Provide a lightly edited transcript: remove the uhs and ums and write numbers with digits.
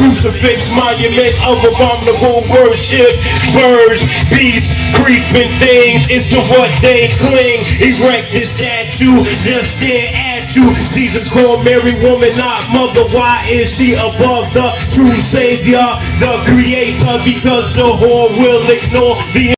Crucifix monuments of abominable worship. Birds, beasts, creeping things, it's to what they cling. Erect this statue, just stare at you. Jesus called Mary woman, not mother. Why is she above the true Savior, the Creator? Because the whore will ignore the